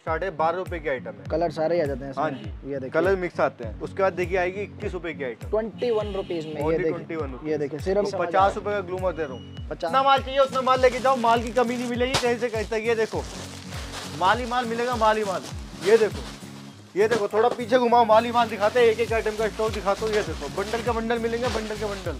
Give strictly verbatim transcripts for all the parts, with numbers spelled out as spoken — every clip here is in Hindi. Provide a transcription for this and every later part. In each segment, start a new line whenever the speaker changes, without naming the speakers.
स्टार्ट है, बारह रुपए की आइटम है।
कलर सारे आ जाते हैं
हाँ जी, ये देखिए कलर मिक्स आते हैं। उसके बाद देखिए आएगी इक्कीस रुपए की आइटम,
ट्वेंटी वन रुपीज में। ये देखिए ये देखिए सिर्फ
पचास रुपए का ग्लूमर दे रहा हूँ। जितना माल चाहिए उतना माल लेके जाओ, माल की कमी नहीं मिलेगी कहीं से कहीं तक। ये देखो माल ही माल मिलेगा, माल ही माल। ये देखो ये देखो थोड़ा पीछे घुमाओ, माल ही माल दिखाते हैं, एक एक आइटम का स्टॉक दिखाता हूँ। ये देखो बंडल का बंडल मिलेंगे, बंडल के बंडल।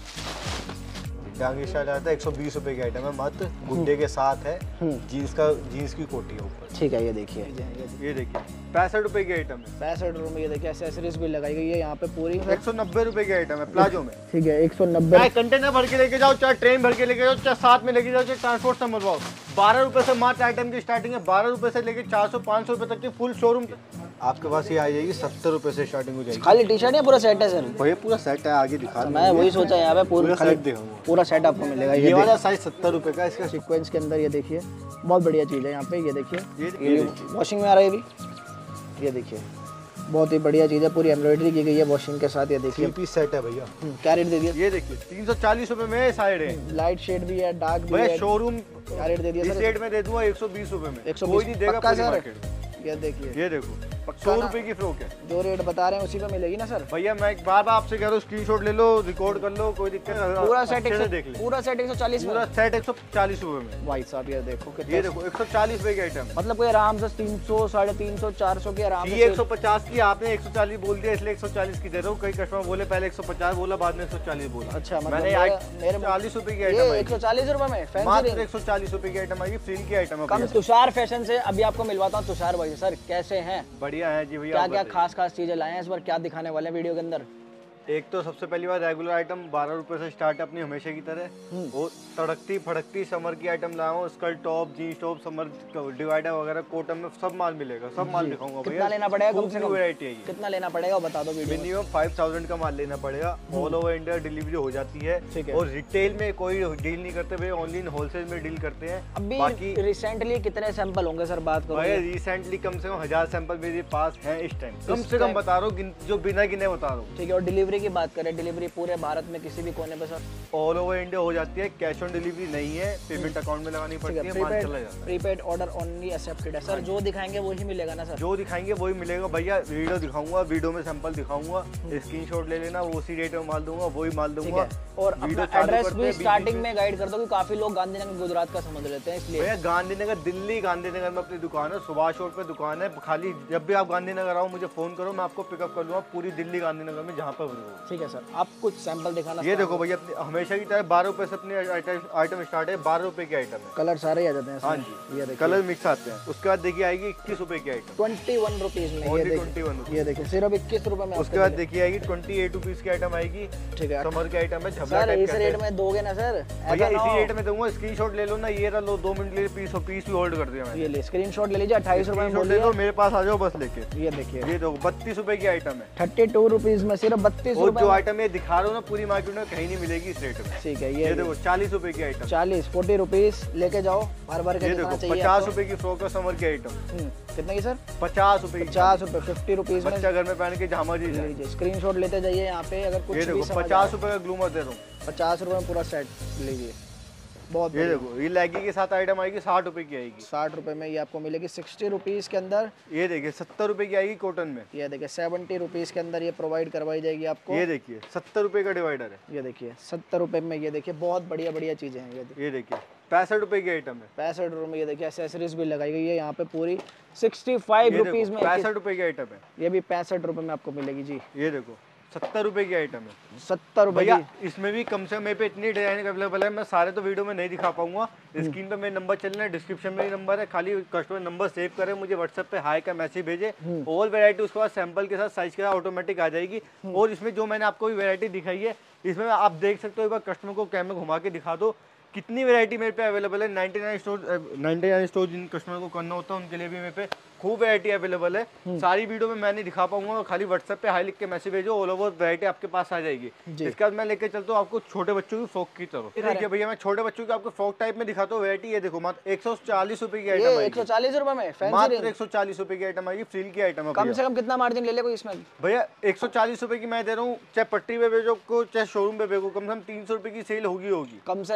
डांगी स्टाइल आता है, एक सौ बीस रुपए की आइटम है मात्र, गुड्डे के साथ है, जीन्स का जीन्स की कोटी है ऊपर।
ठीक है ये देखिए
ये देखिए पैंसठ रुपए की आइटम है,
पैंसठ रुपए में। ये देखिए एसेसरीज भी लगाई गई है यहाँ पे पूरी।
एक सौ नब्बे रुपए की आइटम है प्लाजो में।
ठीक है एक सौ नब्बे।
चाहे कंटेनर भर के लेके जाओ, चाहे ट्रेन भर के लेके जाओ, चाहे साथ में लेके जाओ, चाहे ट्रांसपोर्ट से मंगवाओ। बारह रुपए से मात्र आइटम की स्टार्टिंग है, बारह रुपए से लेके चार सौ पाँच सौ रुपए तक की फुल शोरूम आपके पास ये आ जाएगी। सत्तर रुपए से स्टार्टिंग हो जाएगी।
खाली टी शर्ट या पूरा सेट है सर?
भैया पूरा सेट है, आगे दिखा।
मैं वही सोचा यहाँ पे पूरा सेट
दिखाऊंगा,
पूरा सेट आपको मिलेगा।
ये वाला साइज सत्तर रुपए का, इसका
सीक्वेंस के अंदर। ये देखिए बहुत बढ़िया चीज़ है यहाँ पे। ये देखिए ये वॉशिंग में आ रहा है अभी। ये देखिए बहुत ही बढ़िया चीज़ है, पूरी एम्ब्रॉयडरी की गई है वॉशिंग के साथ। ये देखिए
पीस सेट है भैया।
क्या रेट दे दिया?
ये देखिए तीन सौ चालीस रुपए में साइड है,
लाइट शेड भी है, डार्क भी है।
शोरूम
क्या रेट दे दिया सर?
इस रेट में दे दूंगा एक सौ बीस रुपए में।
एक सौ
कोई नहीं देगा पूरी
सर।
मार्केट।
ये देखिए
ये देखो सौ रुपए की फ्रॉक है,
जो रेट बता रहे हैं उसी पे मिलेगी ना सर?
भैया मैं एक बार बार आपसे कह रहा हूँ, स्क्रीनशॉट ले लो, रिकॉर्ड कर लो, कोई दिक्कत नहीं।
पूरा सेट एक
देख ले,
पूरा सेट एक सौ चालीस
पूरा सेट एक सौ चालीस रुपए में।
भाई साहब ये देखो कितना,
ये देखो एक सौ चालीस रुपए की आइटम,
मतलब कोई आराम से तीन सौ साढ़े तीन सौ चार सौ की आराम से।
एक सौ पचास की आपने एक सौ चालीस बोल दिया, इसलिए एक सौ चालीस की दे रहा हूँ। कई कस्टमर बोले पहले एक सौ पचास बोला, बाद में एक सौ चालीस बोला।
अच्छा मतलब
मैंने चालीस रुपए की आइटम
एक सौ चालीस रुपए में
मात्र एक सौ चालीस रुपए की आइटम आएगी, फ्रिल की आइटम है।
कम तुषार फैशन से अभी आपको मिलवाता हूँ। तुषार भाई सर कैसे हैं?
बढ़िया है जी भैया।
क्या क्या खास खास चीजें लाए हैं इस बार, क्या दिखाने वाले हैं वीडियो के अंदर?
एक तो सबसे पहली बार रेगुलर आइटम बारह रुपए से स्टार्ट है अपनी हमेशा की तरह। वो तड़कती फड़कती समर की आइटम लाया हूँ, skirt top, jeans top, summer divider वगैरह, कॉटन में सब माल मिलेगा, सब माल दिखाऊंगा।
कितना लेना पड़ेगा? कम से कम
वैरायटी है,
कितना लेना पड़ेगा बता दो वीडियो में।
मिनिमम फाइव थाउजेंड का माल लेना पड़ेगा। ऑल ओवर इंडिया डिलीवरी हो जाती है, और रिटेल में कोई डील नहीं करते भाई, ओनली होलसेल में डील करते हैं।
अभी बाकी रिसेंटली कितने सैंपल होंगे सर बात करो?
भाई रिसेंटली कम से कम हजार सैंपल मेरे पास है इस टाइम, कम से कम बता रहा हूँ, जो बिना गिने बता रहा हूँ।
ठीक है, और डिलीवरी की बात करें, डिलीवरी पूरे भारत में किसी भी कोने पे सर?
ऑल ओवर इंडिया हो जाती है, कैश ऑन डिलीवरी नहीं है, पेमेंट अकाउंट में लगानी पड़ती है, माल चला जाता है।
प्रीपेड ऑर्डर ओनली एक्सेप्टेड है सर, जो दिखाएंगे वही मिलेगा ना सर?
जो दिखाएंगे वही मिलेगा भैया। वीडियो दिखाऊंगा, वीडियो में सैंपल दिखाऊंगा, स्क्रीनशॉट ले लेना, वो उसी रेट में माल दूंगा, वही माल दूंगा।
और अपना एड्रेस भी स्टार्टिंग में गाइड कर दो, क्योंकि काफी लोग गांधीनगर गुजरात का समझ लेते हैं, इसलिए।
भैया गांधीनगर दिल्ली, गांधीनगर में अपनी दुकान है, सुभाष रोड पे दुकान है। खाली जब भी आप गांधीनगर आओ मुझे फोन करो, मैं आपको पिकअप कर लूंगा पूरी दिल्ली गांधीनगर में जहाँ पर।
ठीक है सर, आप कुछ सैंपल दिखाना।
ये देखो भैया हमेशा की तरह बारह रुपए से अपनी आइटम स्टार्ट है, बारह रुपए की आइटम है।
कलर सारे आ जाते हैं?
हाँ जी, ये कलर मिक्स आते हैं। उसके बाद देखिए आएगी इक्कीस रुपए की आइटम,
ट्वेंटी वन रुपीज में। ये देखिए ये देखिए सिर्फ इक्कीस रुपए में।
उसके बाद देखिए आएगी ट्वेंटी एट रुपीज की आइटम आएगी। ठीक है, समर की आइटम है।
सर इस रेट में दोगे ना सर?
भैया इसी रेट में दूंगा, स्क्रीनशॉट ले लो ना, ये रहा लो, दो मिनट ले पीस पीस भी होल्ड कर दिया मैंने।
ये ले स्क्रीनशॉट ले लीजिए, अट्ठाईस रुपए में
ले लो, मेरे पास आ जाओ बस लेके।
ये देखिए
ये देखो बत्तीस रुपए की आइटम है,
थर्टी टू रुपीज में सिर्फ बत्तीस रुपए।
जो आइटम ये दिखा रहा हूँ ना पूरी मार्केट में कहीं नहीं मिलेगी इस रेट में।
ठीक है,
ये देखो चालीस रुपए की आइटम,
चालीस फोर्टी रुपीज लेके जाओ बार बार।
ये देखो पचास रुपए की फ्रॉक है समर की आइटम।
कितने की सर?
पचास रुपए
पचास रुपए फिफ्टी रुपीज में
बच्चा घर में पहन के जहाँ मर्जी
लीजिए, स्क्रीनशॉट लेते जाइए यहाँ पे। अगर कुछ
ये देखो पचास रुपए का ग्लूमर दे रहा हूँ,
पचास रुपए में पूरा सेट लीजिए। बहुत
ये देखो ये लेगी के साथ आइटम आएगी, साठ रुपए की आएगी।
साठ रुपए में ये आपको मिलेगी सिक्सटी रुपीज के अंदर।
ये देखिए सत्तर रुपए की आएगी कॉटन में।
ये देखिए सेवेंटी रुपीज के अंदर ये प्रोवाइड करवाई जाएगी आपको।
ये देखिए सत्तर रुपए का डिवाइडर है।
ये देखिए सत्तर रुपए में, ये देखिए बहुत बढ़िया बढ़िया चीजें हैं।
ये देखिए पैंसठ रुपए की आइटम है,
पैंसठ रुपए में। ये देखिए एसेसरीज भी लगाई गई है यहाँ पे पूरी सिक्सटी फाइव रुपीज में।
पैंसठ रुपए की आइटम है,
ये भी पैंसठ रुपए में आपको मिलेगी जी।
ये देखो सत्तर रुपए की आइटम है,
सत्तर रुपए।
भैया इसमें भी कम से कम मेरे पे इतनी डिजाइन अवेलेबल है, मैं सारे तो वीडियो में नहीं दिखा पाऊंगा। स्क्रीन पे मेरे नंबर चल रहे हैं, डिस्क्रिप्शन में नंबर है, खाली कस्टमर नंबर सेव करें, मुझे व्हाट्सएप पे हाई का मैसेज भेजे, ऑल वैरायटी उसके बाद सैंपल के साथ साइज के साथ ऑटोमेटिक आ जाएगी। और इसमें जो मैंने आपको वैरायटी दिखाई है, इसमें आप देख सकते हो, एक बार कस्टमर को कैमरा घुमा के दिखा दो कितनी वैरायटी मेरे पे अवेलेबल है। Ninety nine store ninety nine store जिन कस्टमर को करना होता है उनके लिए भी मेरे पे खूब वैरायटी अवेलेबल है। सारी वीडियो में मैं नहीं दिखा पाऊंगा, खाली व्हाट्सएप पे हाई लिख के मैसेज भेजो, ऑल ओवर वैरायटी आपके पास आ जाएगी। इसके बाद मैं लेके चलता हूँ आपको छोटे बच्चों की फ्रॉक की तरफ। देखिए भैया मैं छोटे बच्चों की आपको फ्रॉक टाइप में दिखाता हूँ वैरायटी। ये देखो मात्र एक सौ चालीस रुपए की आइटम,
एक सौ चालीस रुपए में
मात्र एक सौ चालीस रुपए की आइटम आएगी, फ्रिल की आइटम है।
कम से कम कितना मार्जिन ले ले कोई इसमें?
भैया एक सौ चालीस रुपए की मैं दे रहा हूँ, चाहे पट्टी पे बेचो को चाहे शोरूम पे बेचो, कम से कम तीन सौ रुपए की सेल होगी होगी
कम से कम।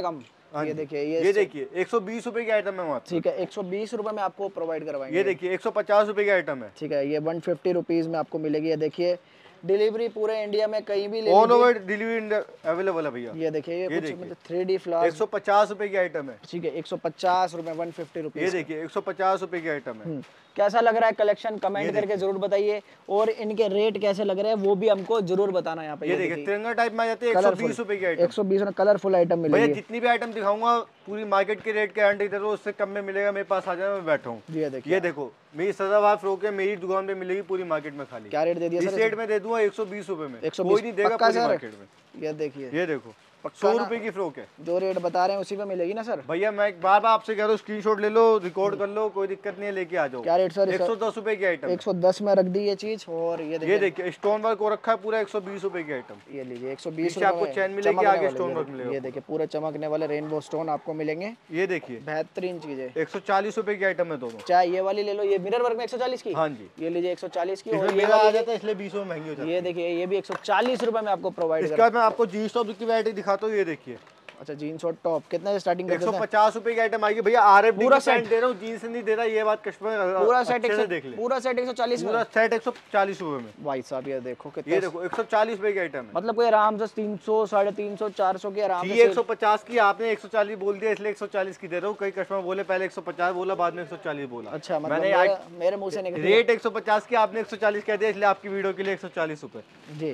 ये देखिए, ये
ये देखिए एक सौ बीस रुपए की आइटम है मात्र।
ठीक है, एक सौ बीस रुपए में आपको प्रोवाइड करवाएंगे।
ये देखिए एक सौ पचास रुपए की आइटम है।
ठीक है, ये वन फिफ्टी रुपीज में आपको मिलेगी। ये देखिए, डिलीवरी पूरे इंडिया में कहीं भी ले
ऑल ओवर डिलीवरी अवेलेबल है भैया।
ये देखिए, ये कुछ मतलब थ्री डी फ्लावर
एक सौ पचास रुपए की आइटम है।
ठीक है, एक सौ पचास रुपए, वन फिफ्टी रुपीज।
ये देखिए एक सौ पचास रुपए की आइटम है।
कैसा लग रहा है कलेक्शन, कमेंट करके जरूर बताइए, और इनके रेट कैसे लग रहे हैं वो भी हमको जरूर बताना यहाँ पे।
ये देखिए तिरंगा टाइप में आ जाते हैं एक सौ बीस रुपए की आइटम।
एक सौ बीस में कलरफुल आइटम मिलेगी।
भैया जितनी भी आइटम दिखाऊंगा पूरी मार्केट के रेट के गारंटी दे रहा हूँ, उससे कम में मिलेगा। मेरे पास आ जाए, मैं बैठा हूँ।
ये देखिए,
ये देखो मेरी सदाबहार फ्रॉक है, मेरी दुकान पे मिलेगी पूरी मार्केट में खाली।
क्या रेट दे दिया
इस रेट में दे दूंगा एक सौ बीस रुपए में।
एक सौ
कोई नहीं देगा पूरी मार्केट में।
ये देखिए,
ये देखो सौ रुपए की फ्रॉक है।
जो रेट बता रहे हैं उसी पे मिलेगी ना सर?
भैया मैं एक बार बार आपसे कह रहा हूँ, स्क्रीनशॉट ले लो, रिकॉर्ड कर लो, कोई दिक्कत नहीं है, लेके आ जाओ।
क्या रेट सर?
एक सौ दस रुपए की आइटम।
एक सौ दस में रख दी ये चीज। और ये देखिए,
ये देखिए स्टोन वर्क हो रखा है पूरा, एक सौ बीस रुपए की आइटम।
ये लीजिए, एक सौ बीस
आपको चैन मिलेगी, आगे स्टोन वर्क मिलेगा।
ये देखिए, पूरे चमकने वाले रेनबो स्टोन आपको मिलेंगे।
ये देखिए
बेहतरीन चीज है।
एक सौ चालीस रुपए की आइटम है दोनों।
चाहे ये वाली ले लो, ये मिरर वर्क में एक सौ चालीस की।
हाँ जी,
ये लीजिए एक सौ चालीस की।
और ये आ जाता है इसलिए बीस रुपए महंगी हो जाती है।
ये देखिए, ये भी एक सौ चालीस रुपए में आपको प्रोवाइड।
इसके बाद मैं आपको जीन्स टॉप की वैरायटी दिखाता हूँ। ये देखिए,
अच्छा जीन्स और टॉप कितने से स्टार्टिंग
एक सौ पचास रुपए की आइटम आएगी भैया। आर एफ डी
पूरा
सेट दे रहा हूँ, जीन्स नहीं दे रहा, ये बात कस्टमर
पूरा सेट
अच्छे से देख ले।
पूरा सेट एक सौ चालीस
पूरा सेट एक सौ चालीस रुपए में।
भाई साहब ये देखो कितना,
ये देखो एक सौ चालीस रुपए की आइटम है।
मतलब कोई आराम से तीन सौ साढ़े तीन सौ चार सौ के आराम से।
ये एक सौ पचास की, आपने एक सौ चालीस बोल दिया इसलिए एक सौ चालीस की दे रहा हूँ। कई कस्टमर बोले पहले एक सौ पचास बोला, बाद में एक सौ चालीस बोला।
अच्छा, मतलब
मैंने
मेरे, मेरे मुंह से निकल
रेट एक सौ पचास की, आपने एक सौ चालीस कह दिया, इसलिए आपकी वीडियो के लिए एक सौ चालीस रुपए
जी।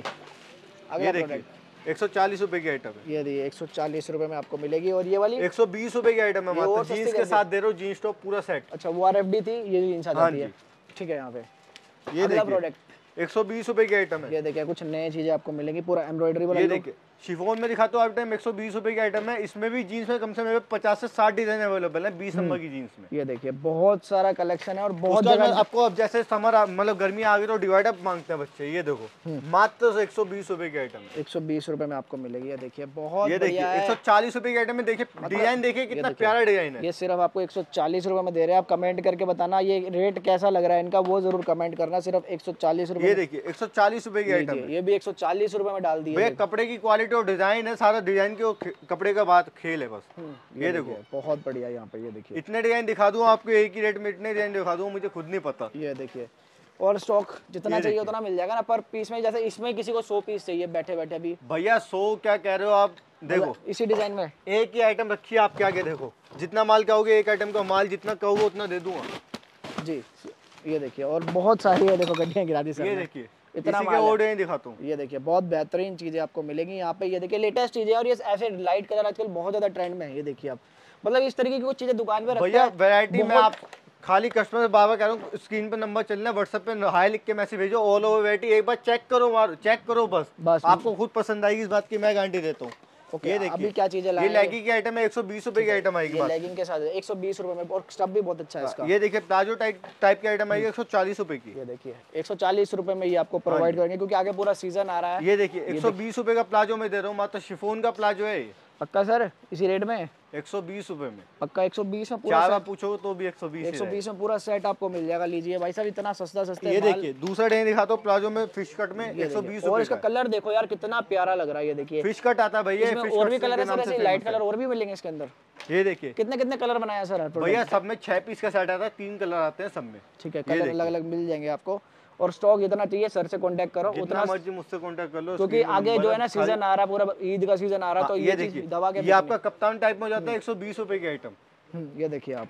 ये देखिए एक सौ चालीस रुपए की आइटम है।
ये देखिए एक सौ चालीस रुपए में आपको मिलेगी। और ये वाली
एक सौ बीस रुपए की आइटम है मात्र, जीन्स के साथ दे रहा हूँ, जीन्स टॉप पूरा सेट।
अच्छा, वो आर एफ डी थी, ये जीन्स आ जाती है। ठीक है, यहाँ पे
ये देखिए
प्रोडक्ट
एक सौ बीस रुपए की आइटम है।
ये देखिए कुछ नई चीजें आपको मिलेंगी, पूरा एम्ब्रॉयडरी वाला।
ये देखिए शिफॉन में दिखाता हूँ आइटम, एक सौ बीस रुपए की आइटम है। इसमें भी जीन्स में कम से कम पचास से साठ डिजाइन अवेलेबल है बीस नंबर की जीन्स में।
ये देखिए बहुत सारा कलेक्शन है, और बहुत
जगह आपको अब जैसे समर मतलब गर्मी आ गई तो डिवाइड अप मांगते हैं बच्चे। ये देखो मात्र एक सौ बीस रुपए की आइटम,
एक सौ बीस रुपए में आपको मिलेगी। ये देखिए बहुत
ये देखिए एक सौ चालीस रुपए की आइटम में। देखिए डिजाइन देखिए कितना प्यारा डिजाइन है।
ये सिर्फ आपको एक सौ चालीस रुपए में दे रहे हैं। आप कमेंट करके बताना ये रेट कैसा लग रहा है इनका, वो जरूर कमेंट करना। सिर्फ एक सौ चालीस रुपए।
ये देखिए एक सौ चालीस रुपए की आइटम,
ये भी एक सौ चालीस रुपए में डाल दिए।
कपड़े की क्वालिटी और डिजाइन है, सारा डिजाइन के कपड़े का बात खेल है बस।
ये,
ये देखो
बहुत बढ़िया। यहाँ पे ये देखिए
इतने डिजाइन दिखा दूं आपको एक ही रेट में, इतने डिजाइन दिखा दूं मुझे खुद नहीं पता।
ये देखिए, और स्टॉक जितना चाहिए उतना मिल जाएगा ना पर पीस में। जैसे इसमें किसी को सौ पीस चाहिए बैठे बैठे अभी।
भैया सौ क्या कह रहे हो आप? देखो
इसी डिजाइन में
एक ही आइटम रखी है आपके आगे, देखो जितना माल कहोगे एक आइटम का माल जितना कहोगे उतना दे दूंगा
जी। ये देखिए, और बहुत सारी है, देखो गड्डियाँ गिरा दी सर।
ये देखिए
इतना
माल और डिजाइन दिखाता हूँ।
ये देखिए बहुत बेहतरीन चीजें आपको मिलेंगी यहाँ पे। ये देखिए लेटेस्ट चीजें, और ये ऐसे लाइट कलर आजकल बहुत ज्यादा ट्रेंड में है। ये देखिए आप, मतलब इस तरीके की कुछ चीजें दुकान पे रखते हैं।
भैया वैरायटी में आप खाली कस्टमर से बार बार कह रहा हूँ, स्क्रीन पे नंबर चलना है, व्हाट्सएप पे हाई लिख के मैसेज भेजो, ऑल ओवर वैरायटी एक बार चेक करो, चेक करो बस,
बस
आपको खुद पसंद आएगी, इस बात की मैं गारंटी देता हूँ।
ओके, ये देखिए अभी क्या चीजें
ये लेगिंग की आइटम है, एक सौ बीस रुपए की आइटम आएगी।
ये लेगिंग के साथ एक सौ बीस रुपए में, और स्टफ भी बहुत अच्छा है इसका।
ये देखिए प्लाजो टाइप टाइप की आइटम आएगी एक सौ चालीस रुपए की।
ये देखिए एक सौ चालीस रुपए में ये आपको प्रोवाइड करेंगे, क्योंकि आगे पूरा सीजन आ रहा है।
ये देखिए एक सौ बीस रुपए का प्लाजो में दे रहा हूँ, मात्र शिफॉन का प्लाजो है।
पक्का सर इसी रेट में
एक सौ बीस रुपए में?
पक्का एक सौ बीस में पूरा
चार पूछो तो भी एक सौ बीस
एक सौ बीस में पूरा सेट आपको मिल जाएगा। लीजिए भाई साहब, इतना सस्ता सस्ता।
ये देखिए दूसरा डिजाइन दिखाता हूँ प्लाजो में फिश कट में एक सौ बीस रुपए।
और इसका कलर देखो यार कितना प्यारा लग रहा है। ये देखिए
फिश कट आता है भैया,
और भी कलर है सर, ऐसे लाइट कलर और भी मिलेंगे इसके अंदर।
ये देखिए
कितने कितने कलर बनाया सर
भैया, सब में छह पीस का सेट आता है, तीन कलर आते हैं सब में।
ठीक है, कलर अलग अलग मिल जाएंगे आपको। और स्टॉक जितना चाहिए सर से कांटेक्ट करो, उतना
मर्जी मुझसे कांटेक्ट कर लो,
क्योंकि आगे जो है ना सीजन आ रहा है, पूरा ईद का सीजन आ रहा है, तो
ये देखिए दवा के ये आपका कप्तान टाइप में हो जाता है एक सौ बीस रुपए की आइटम।
ये देखिए आप,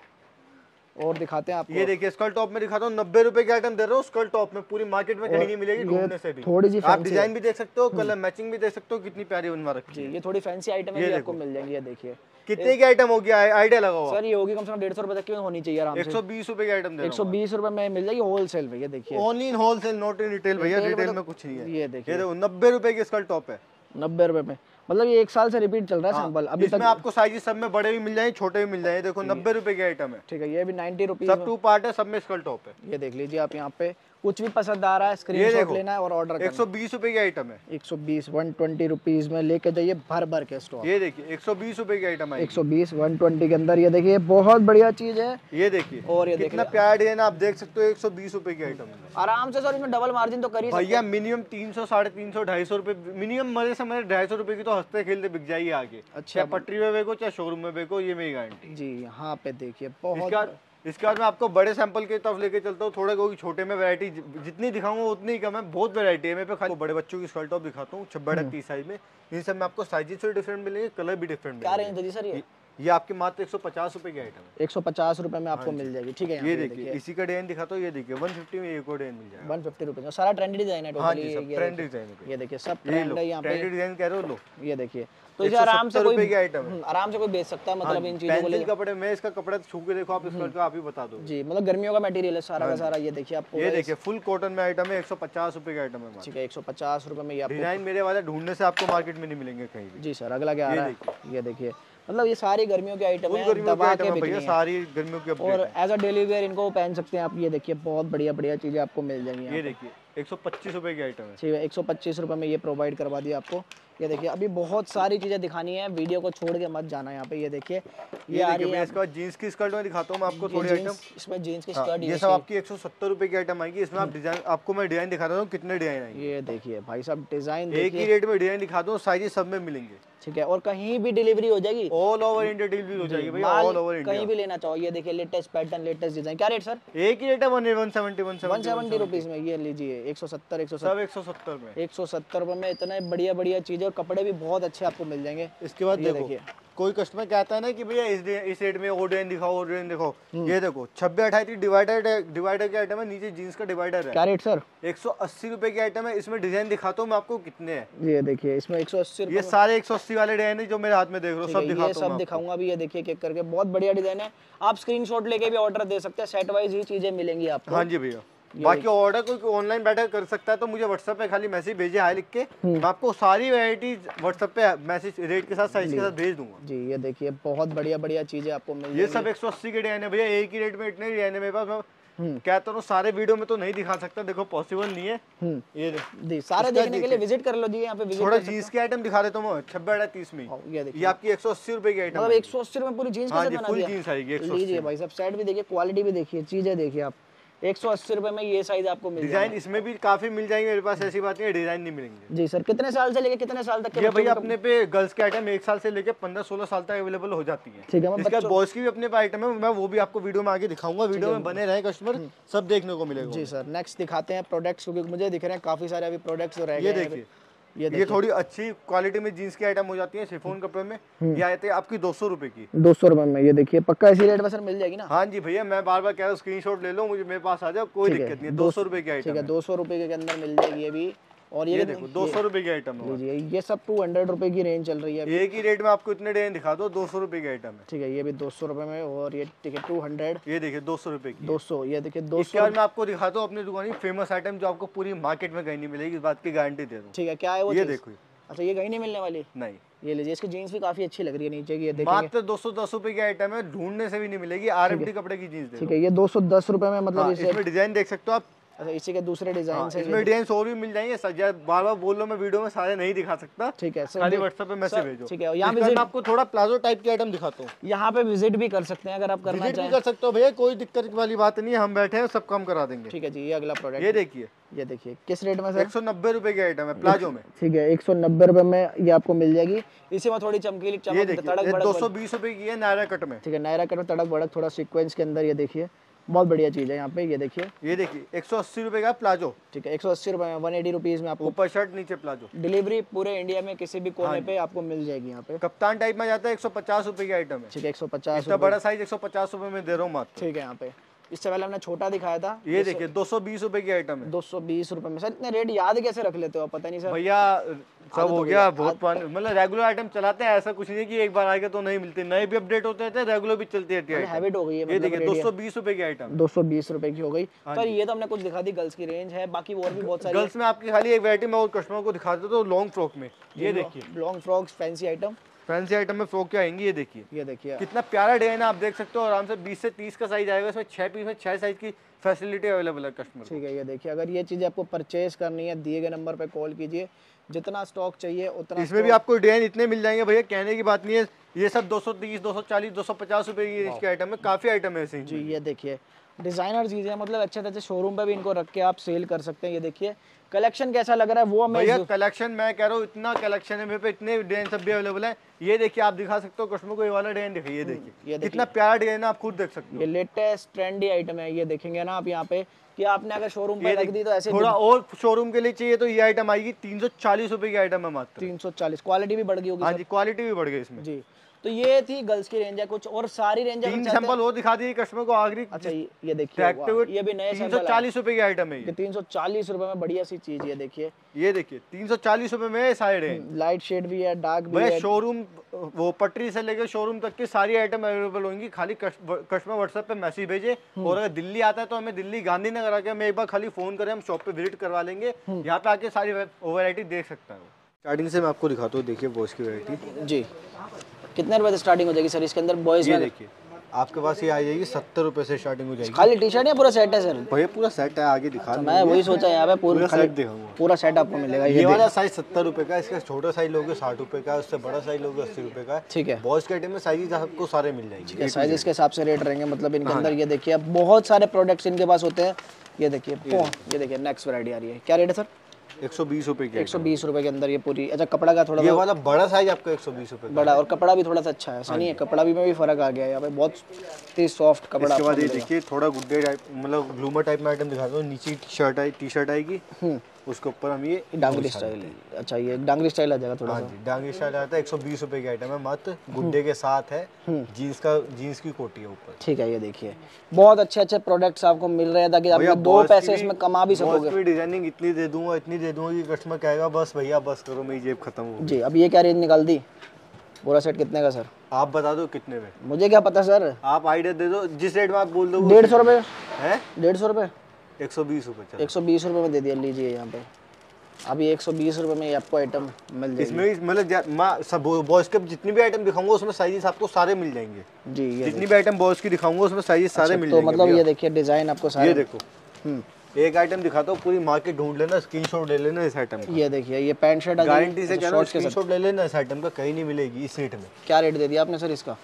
और दिखाते हैं आपको।
ये देखिए स्कर्ट टॉप में दिखाता हूँ, नब्बे रुपए की आइटम दे रहा हूँ स्कर्ट टॉप में, पूरी मार्केट में कहीं नहीं मिलेगी ढूंढने से भी।
थोड़ी सी
आप डिजाइन भी देख सकते हो, कलर मैचिंग भी देख सकते हो, कितनी प्यारी बनवा रखी है।
ये थोड़ी फैंसी आइटम है, आपको मिल जाएंगी। ये देखिए
कितने की आइटम होगी, आइडिया लगाओ
सर। ये होगी कम से कम डेढ़ सौ रुपए तक की होनी चाहिए आराम से।
एक सौ बीस रुपए की आइटम
एक सौ बीस रुपए में मिल जाएगी होलसेल में। ये देखिए
only in wholesale, not in retail भैया, रिटेल में कुछ नहीं है।
ये देखिए
नब्बे रुपए की स्कर्ट टॉप है,
नब्बे रुपए में, मतलब ये एक साल से रिपीट चल रहा है सैंपल अभी
तक। आपको साइज सब में बड़े भी मिल जाएंगे, छोटे भी मिल जाएंगे। देखो नब्बे रुपए की आइटम है।
ठीक है, ये भी नाइन्टी रुपीज,
सब टू पार्ट है, सब में स्कर्ट टॉप है।
ये देख लीजिए आप, यहाँ पे कुछ भी पसंद आ रहा है स्क्रीनशॉट लेना है और ऑर्डर करना है।
एक सौ बीस रुपए की आइटम है,
एक सौ बीस वन ट्वेंटी रुपीज में लेके जाइए भर भर के स्टॉक।
ये देखिए एक सौ बीस रुपए की आइटम है,
एक सौ बीस वन ट्वेंटी के अंदर। ये देखिए बहुत बढ़िया चीज है।
ये देखिए
और ये
कितना प्यारा डिजाइन आप देख सकते हो, एक सौ बीस रुपए की आइटम
आराम से। सर इसमें डबल मार्जिन तो करिए
भैया, मिनिमम तीन सौ साढ़े तीन सौ ढाई सौ रुपए मिनिमम, मजे से मजे ढाई सौ रुपए की तो हंसते खेलते बिक जाएगी आगे।
अच्छा,
चाहे पटरी में बेचो चाहे शोरूम में बेचो, ये मेरी गारंटी
जी। यहाँ पे देखिए बहुत
इसके बाद मैं आपको बड़े सैंपल की तरफ लेके चलता हूँ थोड़े, क्योंकि छोटे में वैरायटी जितनी दिखाऊंगा उतनी ही कम है, बहुत वैरायटी है मेरे पे। खाली बड़े बच्चों की स्कर्ट टॉप दिखाता हूँ छब्बीस तीस साइज में, इन सब में आपको साइजेस भी डिफरेंट मिलेंगे, कलर भी डिफरेंट
क्या रेंज है जी सर? ये
ये आपके मात्र एक सौ पचास रुपए की आइटम है,
एक सौ पचास रुपए में आपको मिल जाएगी। ठीक है,
ये देखिए इसी का डिजाइन दिखाता हूँ, ये देखिए एक सौ पचास में एक और डिजाइन मिल जाएगा,
एक सौ पचास रुपए। सारा ट्रेंडी डिजाइन है
हाँ
टोटली,
जी, सब ट्रेंड डिजाइन है।
ये देखिए सब ट्रेंड है यहाँ पे,
ट्रेंडी डिजाइन कह रहे हो लो,
ये देखिए। तो इसे आराम से कोई
की आइटम है,
आराम से कोई बेच सकता है, मतलब इन चीजों को ले।
कपड़े में इसका कपड़ा छू के देखो आप, इसका का आप ही बता दो
जी, मतलब गर्मियों का मटेरियल है सारा का सारा। ये देखिए आपको,
ये देखिए फुल कॉटन में आइटम है, एक सौ पचास रुपए की आइटम है।
ठीक है, एक सौ पचास रुपए में ये आपको
डिजाइन मेरे वाले ढूंढने से आपको मार्केट में नहीं मिलेंगे कहीं भी।
जी सर, अगला क्या आ रहा है? ये देखिए, मतलब ये सारी गर्मियों की आइटम है, दबा के बिक रही है
सारी गर्मियों की,
और एज अ डेली वेयर इनको पहन सकते हैं आप। ये देखिए बहुत बढ़िया बढ़िया चीजें आपको मिल जाएंगी।
ये देखिए एक सौ पच्चीस रुपए की आइटम है,
ठीक है, एक सौ पच्चीस रुपए में ये प्रोवाइड करवा दिया आपको। ये देखिए अभी बहुत सारी चीजें दिखानी है, वीडियो को छोड़ के मत जाना यहाँ पे। ये देखिए ये आ रही है,
इसके बाद जीन्स की स्कर्ट में दिखाता हूँ मैं आपको थोड़ी आइटम।
इसमें जीन्स की स्कर्ट,
ये सब आपकी एक सौ सत्तर रुपए की आइटम आएगी। इसमें आप डिजाइन, आपको मैं डिजाइन दिखा रहा हूँ कितने डिजाइन आएंगे।
ये देखिए भाई साहब डिजाइन
एक ही रेट में डिजाइन दिखा दो, साइज सब में मिलेंगे।
ठीक है, और कहीं भी डिलीवरी हो जाएगी,
ऑल ओवर इंडिया डिलीवरी हो जाएगी भैया, ऑल ओवर इंडिया,
कहीं भी लेना चाहो। ये देखिए लेटेस्ट पैटर्न, लेटेस्ट डिजाइन। क्या रेट सर?
एक ही रेट है, one seventy one
seventy rupees में। ये लीजिए एक सौ सत्तर, एक सौ
सब एक सौ सत्तर में,
एक सौ सत्तर रुपए में इतने बढ़िया बढ़िया चीजें, और कपड़े भी बहुत अच्छे आपको मिल जाएंगे।
इसके बाद देखिए कोई कस्टमर कहता है ना कि भैया इस इस रेट में और डिजाइन दिखाओ, और डिजाइन दिखाओ। ये देखो छब्बीस अट्ठाईस डिवाइडर डिवाइडर की आइटम है, नीचे जींस का डिवाइडर है।
क्या रेट सर?
एक सौ अस्सी रुपए की आइटम है। इसमें डिजाइन दिखाता हूँ मैं आपको कितने हैं।
ये देखिए इसमें एक सौ अस्सी,
ये सारे एक सौ अस्सी वाले डिजाइन है जो मेरे हाथ में देख रहे हो, सब दिखाता हूं,
सब दिखाऊंगा अभी। ये देखिए एक करके बहुत बढ़िया डिजाइन है, आप स्क्रीनशॉट लेके भी ऑर्डर दे सकते हैं, सेट वाइज ही चीजें मिलेंगी आपको।
हाँ जी भैया, बाकी ऑर्डर कोई ऑनलाइन बैठकर कर सकता है तो मुझे व्हाट्सएप पे खाली मैसेज भेजे हाय लिख के, मैं आपको सारी वैरायटीज व्हाट्सएप पे मैसेज रेट के साथ साइज के साथ भेज दूंगा।
जी ये देखिए बहुत बढ़िया बढ़िया चीजें आपको मिल जाएंगी।
ये सब एक सौ अस्सी के डिजाइन है भैया, एक ही रेट में इतने डिजाइन है मेरे पास। मैं कहता हूँ सारे वीडियो में तो नहीं दिखा सकता, देखो पॉसिबल नहीं है। ये
दी, सारे देखने के लिए विजिट कर लो जी, यहाँ पे विजिट।
थोड़ा जीन्स की आइटम दिखा देता हूँ छब्बीस तीस में। ये आपकी एक सौ अस्सी रुपए की आइटम,
मतलब एक सौ अस्सी रुपए पूरी जीन्स के साथ बना दिया।
जीन्स आएगी।
लीजिए भाई साहब, सेट भी देखिए, क्वालिटी भी देखिए, चीजें देखिए आप। एक सौ अस्सी रुपए में ये साइज आपको मिल
डिजाइन इसमें भी काफी मिल जाएंगे मेरे पास, ऐसी बात नहीं है डिजाइन नहीं मिलेंगे।
जी सर, कितने साल से लेके कितने साल तक?
ये भैया अपने पे गर्ल्स के आइटम एक साल से लेके पंद्रह सोलह साल तक अवेलेबल हो जाती है।
ठीक है,
इसके बाद बॉयज की भी अपने पे आइटम है, मैं वो भी आपको वीडियो में आगे दिखाऊंगा। वीडियो में बने रहे कस्टमर, सब देखने को मिलेगा।
जी सर, नेक्स्ट दिखाते हैं प्रोडक्ट्स, क्योंकि मुझे दिख रहे हैं काफी सारे अभी प्रोडक्ट्स रह गए।
ये देखिए ये, ये थोड़ी अच्छी क्वालिटी में जीन्स की आइटम हो जाती है, शिफॉन कपड़े में। ये आते हैं आपकी दो सौ रुपए की,
दो सौ रुपए में। ये देखिए पक्का इसी रेट में सर मिल जाएगी ना?
हाँ जी भैया, मैं बार बार कह रहा हूँ स्क्रीनशॉट ले लो, मुझे मेरे पास आ जाओ, कोई दिक्कत नहीं है। दो सौ रुपए की आइटम,
ठीक है, दो सौ रुपए के अंदर मिल जाएगी ये भी। और ये,
ये देखो दो सौ रुपए की आइटम है।
लीजिए ये सब टू हंड्रेड रुपए की रेंज चल रही है।
एक ही रेट में आपको इतने डिजाइन दिखा दो, दो सौ रुपए की आइटम है।
ठीक है, ये भी दो सौ रुपए में, और ये ठीक है टू हंड्रेड।
ये देखिए दो सौ रुपए की,
दो सौ। ये देखिए दो सौ।
मैं आपको दिखाता हूँ अपनी दुकान की फेमस आइटम जो आपको पूरी मार्केट में कहीं नहीं मिलेगी, इस बात की गारंटी दे दूँ।
ठीक है, क्या है वो?
ये देखो।
अच्छा, ये कहीं नहीं मिलने वाली?
नहीं।
ये लीजिए, इसकी जीन्स भी काफी अच्छी लग रही है नीचे की। ये देखिए
मात्र दो सौ दस रुपए की आइटम है, ढूंढने से भी नहीं मिलेगी। आरएमडी कपड़े की जीन्स।
ठीक है, ये दो सौ दस रुपए में, मतलब
इसमें डिजाइन देख सकते हो आप।
अच्छा, इसी के दूसरे डिजाइन से
इसमें डिजाइन और भी मिल जाएंगे। बार बार बोल लो, मैं वीडियो में सारे नहीं दिखा सकता।
ठीक है सर,
खाली व्हाट्सएप पे मैसेज भेजो।
ठीक है, यहाँ
मैं आपको थोड़ा प्लाजो टाइप की आइटम दिखाता हूँ।
यहाँ पे विजिट भी कर सकते हैं अगर आप करना चाहें।
कर सकते हो भैया, कोई दिक्कत वाली बात नहीं है, हम बैठे हैं, सब काम करा देंगे।
ठीक है जी, ये अगला प्रोडक्ट
ये देखिए।
ये देखिए किस रेट में सर?
एक सौ नब्बे रुपए की आइटम है प्लाजो में।
ठीक है, एक सौ नब्बे रुपए में ये आपको मिल जाएगी। इसी में थोड़ी चमकीली चमक, तड़क भड़क।
दो सौ बीस रुपए की है नायरा कट में।
ठीक है, नायरा कट में तड़क भड़क, थोड़ा सीक्वेंस के अंदर। ये देखिए बहुत बढ़िया चीज है यहाँ पे। ये देखिए
ये देखिए एक सौ अस्सी रुपए का प्लाजो।
ठीक है, एक सौ अस्सी रुपए में, वन एटी रुपीज में आपको
ऊपर शर्ट नीचे प्लाजो।
डिलीवरी पूरे इंडिया में किसी भी कोने पे आपको मिल जाएगी। यहाँ पे
कप्तान टाइप में जाता है, एक सौ पचास रुपए की आइटम है।
ठीक है, एक सौ पचास।
बड़ा साइज एक सौ पचास रुपए में दे रहा हूँ मात्र।
ठीक है, यहाँ पे इससे पहले हमने छोटा दिखाया था।
ये देखिए दो सौ बीस रुपए की आइटम है।
दो सौ बीस रुपए में। सर इतने रेट याद कैसे रख लेते हो? पता नहीं सर
भैया, सब हो गया बहुत, मतलब रेगुलर आइटम चलाते हैं, ऐसा कुछ नहीं कि एक बार आएगा तो नहीं मिलते, नए भी अपडेट होते हैं, रेगुलर भी चलती है।
हैबिट हो गई है।
ये देखिए दो सौ बीस रुपए की आइटम,
दो सौ बीस रुपए की हो गई। सर ये तो हमने कुछ दिखा दी, गर्ल्स की रेंज है, बाकी और भी बहुत सारी।
गर्ल्स में आपकी खाली एक वैरायटी मैं और कस्टमर को दिखा देता हूँ, लॉन्ग फ्रॉक में। ये देखिए
long frocks, fancy item.
Fancy item में फ्रॉक क्या आएंगी। ये देखिए,
ये देखिए
कितना प्यारा डिजाइन है, आप देख सकते हो। आराम से बीस से तीस का साइज आएगा, इसमें छह पीस में छह साइज की फैसिलिटी अवेलेबल है कस्टमर।
ठीक है, ये देखिए अगर ये चीज़ आपको परचेज करनी है, दिए गए नंबर पे कॉल कीजिए, जितना स्टॉक चाहिए उतना।
इसमें भी आपको डिजाइन इतने मिल जाएंगे भैया, कहने की बात नहीं है। ये सब दो सौ तीस, दो सौ चालीस, दो सौ पचास रुपए की इसकी आइटम है, काफी आइटम है ऐसे।
जी ये देखिए डिजाइनर चीजें, मतलब अच्छे अच्छे शोरूम पे भी इनको रख के आप सेल कर सकते हैं। ये देखिए कलेक्शन कैसा लग रहा है वो मैं
भैया कलेक्शन मैं कह रहा हूँ इतना कलेक्शन है मेरे पे, इतने डिजाइन सब भी अवेलेबल है। ये देखिए आप दिखा सकते हो कस्टमर को, ये वाला डिजाइन देखिए, ये देखिए कितना प्यारा डिजाइन है, आप खुद देख सकते हो।
ये लेटेस्ट ट्रेंडी आइटम है, ये देखेंगे ना आप यहाँ पे कि आपने अगर शोरूम पे रख दी तो ऐसे
थोड़ा और शोरूम के लिए चाहिए तो ये आइटम आएगी तीन सौ चालीस रुपए की आइटम है मात्र।
तीन सौ चालीस, क्वालिटी भी बढ़ गई होगी।
हाँ जी क्वालिटी भी बढ़ गई इसमें
जी। तो ये थी गर्ल्स की रेंज है, कुछ और सारी रेंज
तीन सैंपल वो दिखा दिए कस्टमर को आखिरी।
अच्छा ये देखिए ये भी नए
तीन सौ चालीस रुपए की आइटम है,
तीन सौ चालीस रुपए में बढ़िया सी चीज। ये देखिए
ये देखिए तीन सौ चालीस रुपए में साइड है,
लाइट शेड भी है, डार्क भी है।
शोरूम वो पटरी से लेकर शोरूम तक की सारी आइटम अवेलेबल होंगी। खाली कस्टमर व्हाट्सएप पे मैसेज भेजे, और अगर दिल्ली आता है तो हमें दिल्ली गांधीनगर आके हमें एक बार खाली फोन करें, हम शॉप पे विजिट करवा लेंगे। यहाँ पे आके सारी वैरायटी देख सकता है। स्टार्टिंग से मैं आपको दिखाता हूँ, देखिए बॉयज की वैरायटी।
जी कितने रुपए से स्टार्टिंग हो जाएगी सर इसके अंदर बॉयज में?
देखिए आपके पास ये आ जाएगी सत्तर रुपए से स्टार्टिंग हो जाएगी।
खाली टी शर्ट या पूरा सेट है सर?
भैया पूरा सेट है, आगे दिखा।
मैं वही सोचा यहाँ पे पूरा सेट दिखाऊंगा, पूरा सेट आपको मिलेगा।
ये वाला साइज सत्तर रुपए का, इसका छोटा साइज लोगे साठ रुपए का, उससे बड़ा साइज लोगे अस्सी रुपए का। ठीक है, बॉयज के आइटम में साइज आपको सारे मिल जाएंगे,
साइज के हिसाब से रेट रहेंगे। मतलब इनके अंदर ये देखिए बहुत सारे प्रोडक्ट्स इनके पास होते हैं। ये देखिए ये देखिए नेक्स्ट वैरायटी आ रही है, क्या रेट है सर?
एक सौ बीस रुपए की।
एक सौ बीस रुपए के अंदर ये पूरी। अच्छा कपड़ा का थोड़ा
ये वाला बड़ा साइज आपका एक सौ बीस रुपए
बड़ा, और कपड़ा भी थोड़ा सा अच्छा है, ऐसा नहीं है कपड़ा भी में भी फर्क आ गया है यहाँ पे, बहुत ही सॉफ्ट कपड़ा।
इसके बाद ये देखिए थोड़ा गुड्डे टाइप मतलब ग्लूमर टाइप में आइटम दिखाता हूँ। नीचे शर्ट आई टी शर्ट आएगी, उसके ऊपर हम ये
डांगरी स्टाइल। अच्छा ये डांगरी स्टाइल आ जाएगा थोड़ा सा।
डांगरी स्टाइल आता है, एक सौ बीस रुपए की आइटम है मात्र, गुड्डे के साथ है, जीन्स का जीन्स की कोटी है ऊपर।
ठीक है, ये देखिए बहुत अच्छे अच्छे प्रोडक्ट्स आपको मिल रहे हैं ताकि आप दो पैसे इसमें कमा भी सकोगे।
डिजाइनिंग इतनी दे दूंगा इतनी दे दूंगा कि कस्टमर कहेगा बस भैया बस करो, मेरी जेब खत्म हो।
जी अब ये क्या रेंज निकाल दी? पूरा सेट कितने का सर?
आप बता दो कितने में।
मुझे क्या पता सर,
आप आइडिया दे दो, जिस रेट में आप बोल दो।
डेढ़ सौ रुपए
है,
डेढ़ सौ रुपए
एक सौ बीस रुपए
एक सौ बीस रुपए में दे दिया, लीजिए यहाँ पे अभी एक सौ बीस रुपए में आपको आइटम मिल जाएगी।
इसमें मतलब सब बॉयज के जितनी भी आइटम दिखाऊंगा उसमें साइजेस आपको सारे मिल जाएंगे।
जी ये
जितनी भी आइटम बॉयज की दिखाऊंगा उसमें साइजेस सारे
अच्छा,
मिल
तो
जाएंगे।
मतलब ये देखिए डिजाइन आपको सारे।
ये देखो एक आइटम दिखाता हूँ, पूरी मार्केट ढूंढ लेना, स्क्रीनशॉट ले लेना इस आइटम का।
ये देखिए ये पैंट शर्ट
गारंटी से कह रहा हूँ, स्क्रीनशॉट ले लेना, इस आइटम का कहीं नहीं मिलेगी इस रेट में।
क्या रेट दे दिया आपने सर इसका?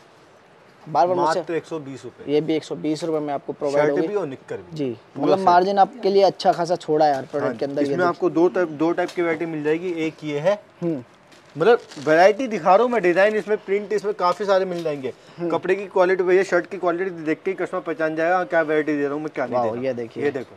बार बार मुझसे
तो एक सौ बीस रुपए।
ये भी एक सौ बीस रुपए में आपको प्रोवाइड होगी।
शर्ट भी और निक्कर भी।
जी मतलब मार्जिन आपके लिए अच्छा खासा छोड़ा है यार प्रोडक्ट के अंदर।
इसमें आपको दो टाइप दो टाइप की वैरायटी मिल जाएगी, एक ये है मतलब वैरायटी दिखा रहा हूँ मैं, डिजाइन इसमें प्रिंट इसमें काफी सारे मिल जाएंगे। कपड़े की क्वालिटी भैया शर्ट की क्वालिटी देख के कस्टमर पहचान जाएगा क्या वैरायटी दे रहा हूँ मैं क्या नहीं।
ये देखिए
ये देखो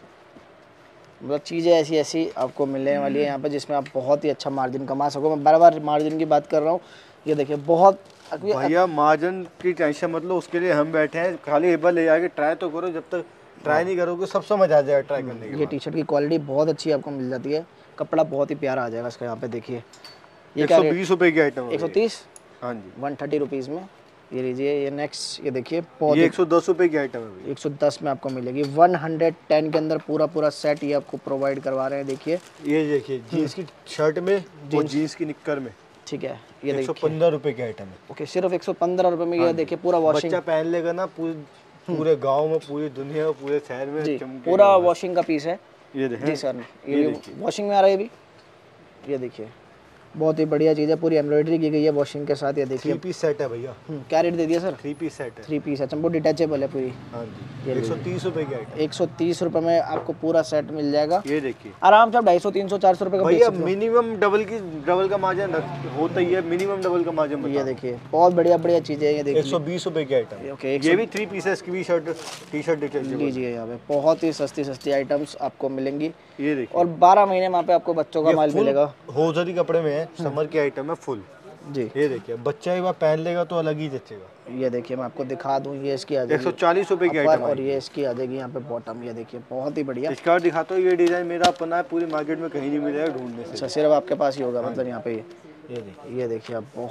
मतलब चीज़ें ऐसी ऐसी आपको मिलने वाली है यहाँ पे जिसमें आप बहुत ही अच्छा मार्जिन कमा सको। मैं बार बार मार्जिन की बात कर रहा हूँ। ये देखिए बहुत
भैया मार्जिन की टेंशन मतलब उसके लिए हम बैठे हैं, खाली एक बार ले जाके ट्राई तो करो, जब तक ट्राई नहीं करोगे सब समझ आ जाएगा ट्राई करने के।
ये टी शर्ट की क्वालिटी बहुत अच्छी आपको मिल जाती है, कपड़ा बहुत ही प्यारा आ जाएगा इसका। यहाँ पे देखिए ये
एक सौ बीस रुपए की आइटम,
एक सौ तीस
हाँ जी
वन थर्टी रुपीज़ में। ये लीजिए ये नेक्स्ट ये देखिए
ये एक सौ दस रुपए की आइटम है,
एक सौ दस में आपको मिलेगी। वन हंड्रेड टेन के अंदर पूरा पूरा सेट ये आपको प्रोवाइड करवा रहे हैं। देखिए
ये देखिए जीन्स की शर्ट में और जीन्स की निक्कर में।
ठीक है ये
एक सौ पंद्रह रुपए की आइटम है।
ओके सिर्फ एक सौ पंद्रह रुपए में। ये देखिए पूरा वॉशिंग
बच्चा पहन लेगा ना, पूरे पूरे गांव में पूरी दुनिया में पूरे शहर में
पूरा वॉशिंग का पीस है।
ये देखिए
जी सर ये वॉशिंग में आ रहा है। अभी ये देखिए बहुत ही बढ़िया चीज़ है, पूरी एम्ब्रॉयडरी की गई है वॉशिंग के साथ। ये देखिए
थ्री पीस सेट है भैया।
क्या रेट दे दिया सर?
थ्री पीस सेट है।
थ्री पीस है, चंपो डिटैचेबल है पूरी।
हाँ जी एक सौ तीस रुपए की आइटम,
एक सौ तीस रुपए में आपको पूरा सेट मिल जाएगा।
ये देखिए आराम
से ढाई सौ तीन सौ चार सौ रुपए का
भैया मिनिमम डबल की डबल का मार्जिन होता ही है, मिनिमम डबल का मार्जिन।
ये देखिए बहुत बढ़िया बढ़िया चीज़ें ये देखिए
एक सौ बीस रुपए की आइटम।
ओके
ये भी थ्री पीसेस की भी शर्ट टी शर्ट डिटेचेबल
लीजिए यहाँ पे बहुत ही सस्ती सस्ती आइटम्स आपको मिलेंगी।
ये देखिए
और बारह महीने वहाँ पे आपको बच्चों का माल मिलेगा।
होजरी कपड़े में है, समर की आइटम है फुल।
जी
ये देखिए बच्चा एक बार पहन लेगा तो अलग ही जचेगा।
ये देखिए मैं आपको दिखा दूं, ये इसकी आ जाएगी
एक सौ चालीस रुपए की आइटम
और ये इसकी आ जाएगी यहाँ पे बॉटम। ये देखिए बहुत ही बढ़िया
इसका दिखाता हूँ, ये डिजाइन मेरा अपना है, पूरी मार्केट में कहीं नहीं मिलेगा ढूंढने से।
अच्छा सिर्फ आपके पास ही होगा मतलब यहाँ पे। ये देखिए ये देखिए आप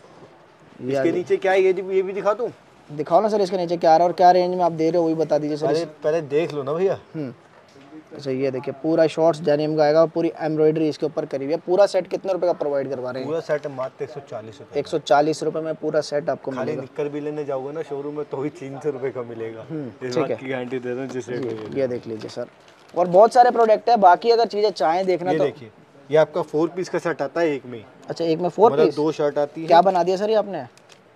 इसके नीचे क्या है ये ये भी दिखा दूं?
दिखाओ ना सर इसके नीचे क्या आ रहा है और क्या रेंज में आप दे रहे हो वही बता दीजिए सर।
पहले देख लो ना भैया।
अच्छा ये देखिए पूरा शॉर्ट्स डेनिम का आएगा, पूरी एम्ब्रॉयडरी इसके ऊपर करी हुई है। पूरा सेट कितने रुपए का प्रोवाइड करवा रहे हैं?
पूरा सेट मात्र एक सौ चालीस रुपए।
एक सौ चालीस रुपए में पूरा सेट आपको
खाली मिलेगा। निक्कर भी लेने जाओगे ना शोरूम में तो ही तीन सौ रुपए का मिलेगा। इस बात की गारंटी दे रहा हूं जिस रेट में।
ये देख लीजिए सर और बहुत सारे प्रोडक्ट है। बाकी अगर चीजें चाहें देखना तो
देखिए ये आपका फोर पीस का सेट आता है एक में।
अच्छा एक में फोर पीस,
दो शर्ट आती है।
क्या बना दिया सर ये आपने?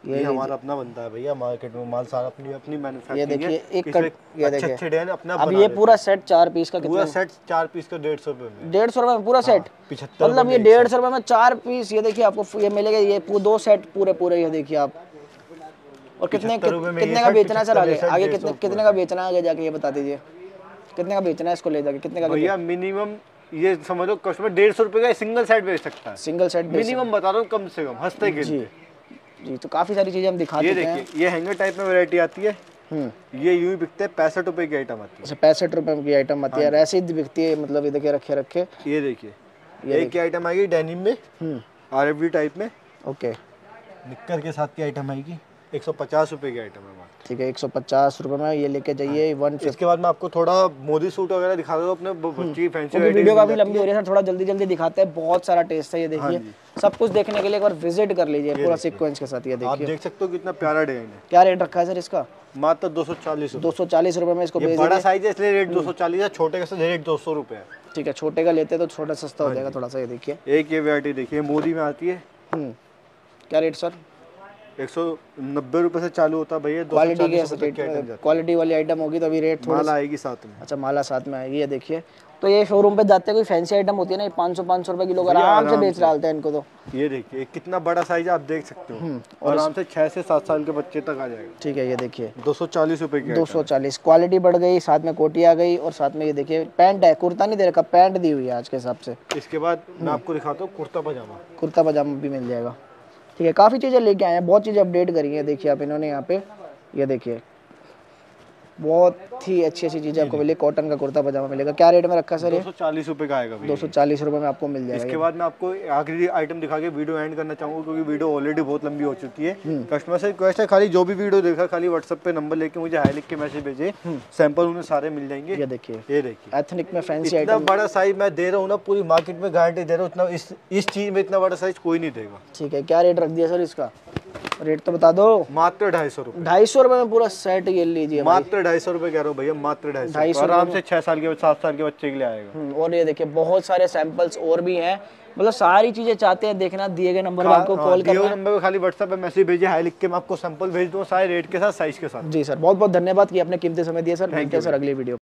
ये, ये हमारा अपना बनता है भैया, मार्केट में माल सारा अपनी अपनी मैन्युफैक्चरिंग।
ये देखिए एक
कट,
ये देखिए
अच्छे डिजाइन अपना।
अब ये पूरा सेट चार पीस का
पूरा सेट चार पीस का डेढ़ सौ रुपए में,
डेढ़ सौ रुपए में पूरा सेट,
पिछहत्तर
मतलब ये डेढ़ सौ रुपए में चार पीस। ये देखिए आपको ये मिलेगा, ये दो सेट पूरे पूरे, ये देखिए आप। और कितने कितने का बेचना है सर आगे आगे कितने कितने का बेचना है आगे जाके, ये बता दीजिए कितने का बेचना है इसको ले जाके, कितने का?
भैया मिनिमम ये समझ लो कस्टमर डेढ़ सौ रुपए का सिंगल सेट बेच सकता है,
सिंगल सेट
मिनिमम बता रहा हूँ, कम से कम हंसते के
जी जी। तो काफी सारी चीजें हम दिखाते हैं।
ये देखिए ये हैंगर टाइप में वैरायटी आती है, ये यूं ही बिकते हैं, पैंसठ रुपए की आइटम आती है।
पैंसठ रुपए की आइटम आती है, ऐसे ही बिकती है, मतलब ये देखिए रखे रखे।
ये देखिए एक की आइटम आएगी डेनिम में, आरएफडी टाइप में,
ओके,
निक्कर के साथ की आइटम आएगी, एक सौ पचास रुपए की आइटम है।
ठीक है, एक सौ पचास रुपए में ये लेके जाइए। वन
इसके बाद मैं आपको थोड़ा मोदी सूट वगैरह दिखा दो अपने बच्ची फैंसी।
वीडियो काफी लंबी हो रही है सर, थोड़ा जल्दी जल्दी दिखाते हैं, बहुत सारा टेस्ट है। ये देखिए सब कुछ देखने के लिए एक बार विजिट कर लीजिए पूरा सीक्वेंस के साथ। ये देखिए
आप देख सकते हो कितना प्यारा डिजाइन है।
क्या रेट रखा है सर इसका?
मात्र दो सौ चालीस
दो सौ चालीस रुपए में इसको
ये बड़ा साइज है इसलिए रेट दो सौ चालीस है, छोटे का रेट दो सौ रुपए है।
ठीक है, छोटे का लेते तो छोटा सस्ता हो जाएगा थोड़ा सा। ये देखिए
एक ये वैरायटी देखिए मोदी में आती है,
क्या रेट सर?
एक सौ नब्बे रुपए से चालू होता है भैया।
क्वालिटी की क्वालिटी वाली आइटम होगी तो अभी रेट थोड़ा
माला आएगी साथ में।
अच्छा, माला साथ में आएगी। ये देखिए तो ये शोरूम पे जाते हैं, कोई फैंसी आइटम होती है ना, पाँच सौ पाँच सौ रुपए किलो आराम से बेच डालते हैं इनको। तो
ये देखिए कितना बड़ा साइज आप देख सकते हो, और आराम से छह से सात साल के बच्चे तक आ जाएगा।
ठीक है, ये देखिए
दो सौ चालीस रुपए की,
दो सौ चालीस क्वालिटी बढ़ गई, साथ में कोटी आ गई, और साथ में ये देखिए पैंट है, कुर्ता नहीं दे रखा, पैंट दी हुई है आज के हिसाब से।
इसके बाद मैं आपको दिखाता हूँ कुर्ता पजामा।
कुर्ता पजामा भी मिल जाएगा। ठीक है, काफ़ी चीज़ें लेके आए हैं, बहुत चीज़ें अपडेट करी हैं। देखिए आप इन्होंने यहाँ पे, ये देखिए बहुत ही अच्छी अच्छी चीज़ें आपको मिलेगी। कॉटन का कुर्ता पजामा मिलेगा। क्या रेट में रखा सर?
दो सौ चालीस रुपए का आएगा।
दो सौ चालीस रुपए में आपको मिल जाएगा।
इसके बाद मैं आपको आखिरी आइटम दिखा के वीडियो एंड करना चाहूंगा, क्योंकि वीडियो ऑलरेडी बहुत लंबी हो चुकी है। कस्टमर से रिक्वेस्ट है, खाली जो भी वीडियो देखा खाली व्हाट्सएप पे नंबर लेके मुझे हाई लिख के मैसेज भेजे, सैंपल उन्हें सारे मिल जाएंगे।
ये देखिए,
ये देखिए
एथनिक में फैंसी
इतना
आइटम,
बड़ा साइज मैं दे रहा हूँ ना, पूरी मार्केट में गारंटी दे रहा हूँ, इतना इस इस चीज में इतना बड़ा साइज कोई नहीं देगा।
ठीक है, क्या रेट रख दिया सर इसका? रेट तो बता दो।
मात्र ढाई सौ रुपए
ढाई सौ रुपए में पूरा सेट ये लीजिए।
मात्र ढाई सौ रुपए कह रहा हूँ भैया, मात्र ढाई सौ, आराम से छह साल के सात साल के बच्चे के लिए आएगा।
और ये देखिए बहुत सारे सैंपल्स और भी हैं, मतलब सारी चीजें चाहते हैं देखना, दिए गए नंबर पे आपको कॉल करना है।
नंबर पे खाली व्हाट्सएप पे मैसेज भेजिए, हाई लिख के मैं आपको सैंपल भेज दूँ सारे रेट के साथ, साइज के साथ।
जी सर, बहुत बहुत धन्यवाद कि आपने कीमती समय दिया सर। मिलते हैं सर अगली वीडियो।